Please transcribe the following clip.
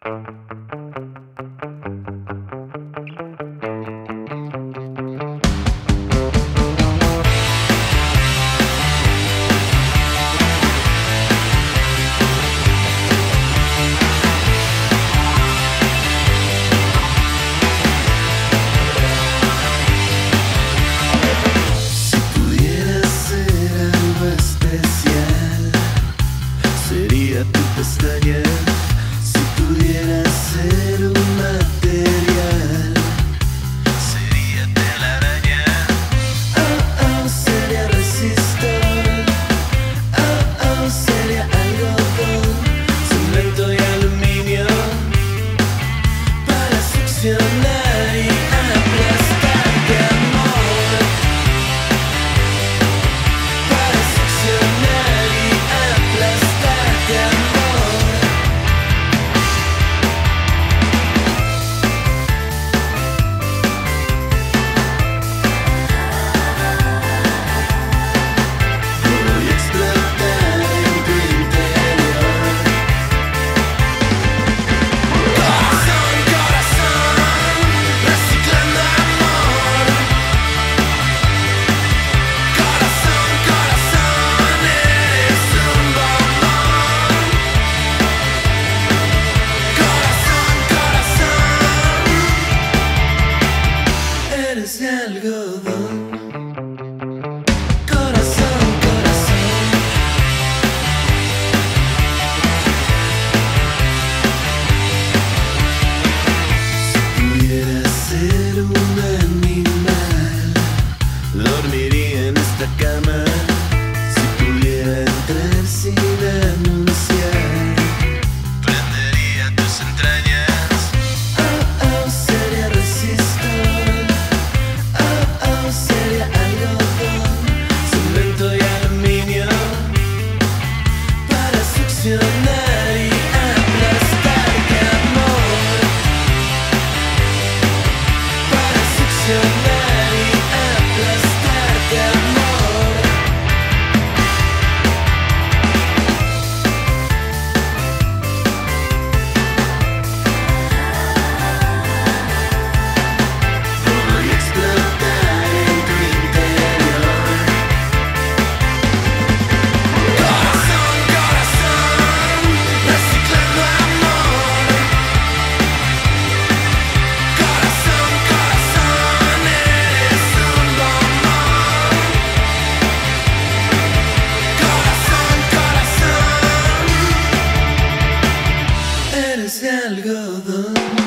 Si pudiera ser un material, sería telaraña. Oh, oh, sería resistor. Oh, oh, sería algodón, cemento y aluminio para succionar y aplastarte, amor. Para succionar y aplastarte, amor. Eres de algodón. Corazón, corazón. Si pudiera ser un animal, dormiría en esta cama. Si pudiera entrar sin anunciar, prendería tus entrañas. Oh, oh, sería resistor. Sería algodón, cemento y aluminio para succionar y aplastarte, amor. Para succionar y aplastarte, amor. Voy a explotar en tu interior. Corazón, corazón, reciclando amor. Corazón, corazón, eres un bombón. Corazón, corazón, eres de algodón.